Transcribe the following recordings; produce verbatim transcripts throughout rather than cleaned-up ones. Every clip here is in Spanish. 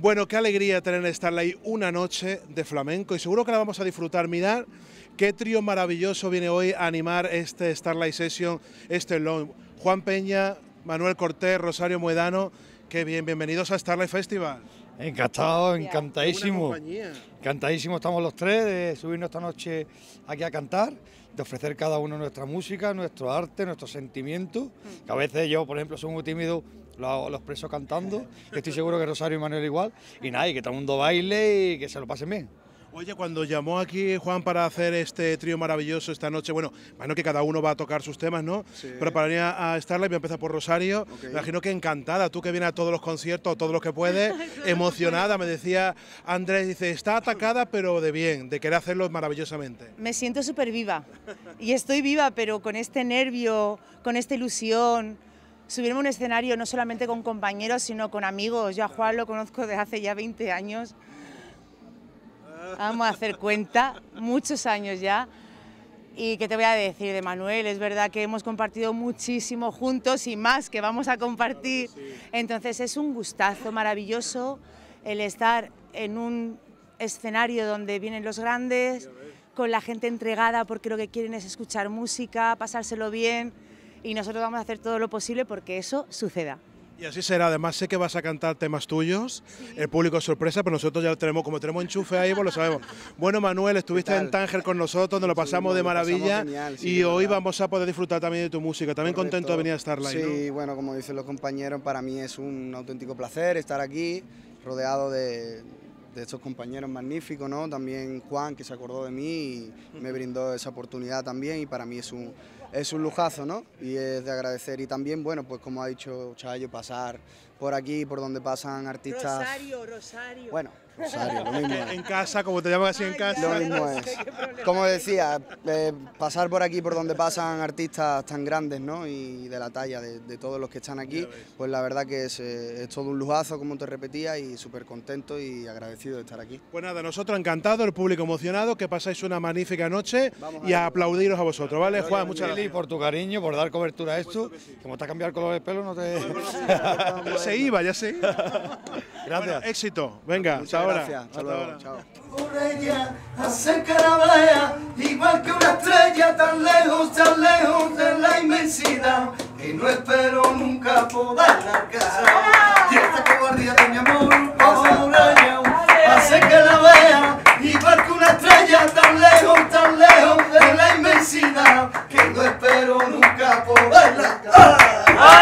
Bueno, qué alegría tener en Starlight una noche de flamenco y seguro que la vamos a disfrutar. Mirad qué trío maravilloso viene hoy a animar este Starlight Session, este long. Juan Peña, Manuel Cortés, Rosario Muedano, qué bien, bienvenidos a Starlight Festival. Encantado, encantadísimo. Encantadísimo estamos los tres de subirnos esta noche aquí a cantar, de ofrecer cada uno nuestra música, nuestro arte, nuestros sentimientos, que a veces yo, por ejemplo, soy muy tímido, lo, lo expreso cantando, estoy seguro que Rosario y Manuel igual, y nada, y que todo el mundo baile y que se lo pasen bien. Oye, cuando llamó aquí Juan para hacer este trío maravilloso esta noche, bueno, imagino que cada uno va a tocar sus temas, ¿no? Sí. Pero para venir a Starlight voy a empezar por Rosario. Okay. Me imagino que encantada, tú que vienes a todos los conciertos, todos los que puedes, emocionada, me decía Andrés, dice, está atacada pero de bien, de querer hacerlo maravillosamente. Me siento súper viva, y estoy viva, pero con este nervio, con esta ilusión, subirme a un escenario no solamente con compañeros, sino con amigos. Yo a Juan lo conozco desde hace ya veinte años. Vamos a hacer cuenta, muchos años ya. Y qué te voy a decir de Manuel, es verdad que hemos compartido muchísimo juntos y más que vamos a compartir. Entonces es un gustazo maravilloso el estar en un escenario donde vienen los grandes, con la gente entregada porque lo que quieren es escuchar música, pasárselo bien, y nosotros vamos a hacer todo lo posible porque eso suceda. Y así será, además sé que vas a cantar temas tuyos, sí. El público es sorpresa, pero nosotros ya lo tenemos, como tenemos enchufe ahí, pues lo sabemos. Bueno, Manuel, estuviste en Tánger con nosotros, nos lo pasamos sí, de maravilla, pasamos genial, sí, y hoy vamos a poder disfrutar también de tu música, también Correcto. Contento de venir a Starlight, Sí, ¿no? Bueno, como dicen los compañeros, para mí es un auténtico placer estar aquí, rodeado de, de estos compañeros magníficos, ¿no? También Juan, que se acordó de mí y me brindó esa oportunidad también, y para mí es un... Es un lujazo, ¿no? Y es de agradecer. Y también, bueno, pues como ha dicho Chayo, pasar por aquí, por donde pasan artistas... Rosario, Rosario. Bueno, Rosario, lo mismo es. En casa, como te llaman así en casa. Lo mismo es. Como decía, eh, pasar por aquí, por donde pasan artistas tan grandes, ¿no? Y de la talla de, de todos los que están aquí, pues la verdad que es, eh, es todo un lujazo, como te repetía, y súper contento y agradecido de estar aquí. Pues nada, nosotros encantados, el público emocionado, que pasáis una magnífica noche y a aplaudiros a vosotros, ¿vale, Juan? Muchas gracias. Por tu cariño, por dar cobertura a esto, sí. Como te ha cambiado el color del pelo, no te... Ya se iba, ya se iba. Gracias. Bueno, éxito. Venga, Muchas hasta ahora. Gracias. Hasta luego. Chao. Por ella, hacer que la vea, igual que una estrella tan lejos, tan lejos de la inmensidad, y no espero nunca poderla alcanzar. Y esta cobardía de mi amor por ella, hace que la vea, igual que una estrella tan lejos, tan lejos de la inmensidad, que no espero nunca poderla alcanzar.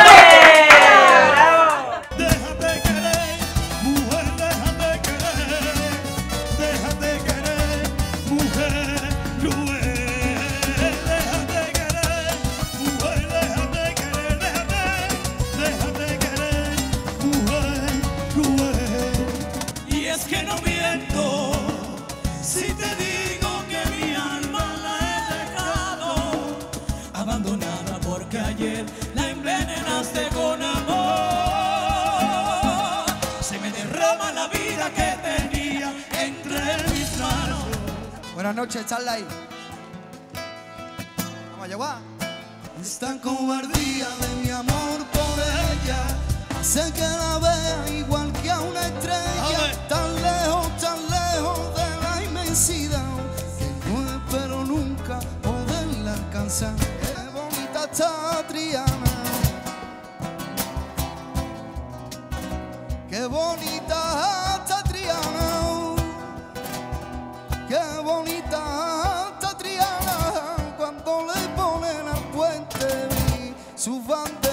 Abandonada porque ayer la envenenaste con amor. Se me derrama la vida que tenía entre mis manos. Buenas noches, Starlight. Vamos a llevar. Esta cobardía de mi amor por ella hace que la vea igual que a una estrella, tan lejos, tan lejos de la inmensidad, que no espero nunca poderla alcanzar. Esta Triana, qué bonita esta Triana, qué bonita esta Triana, cuando le ponen al puente su bandera.